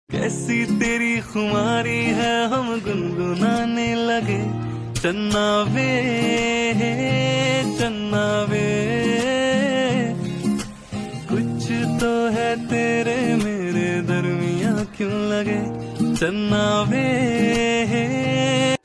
कैसी तेरी खुमारी है हम गुनगुनाने लगे। चन्ना वे चन्ना वे, कुछ तो है तेरे मेरे दरमिया क्यों लगे। चन्ना वे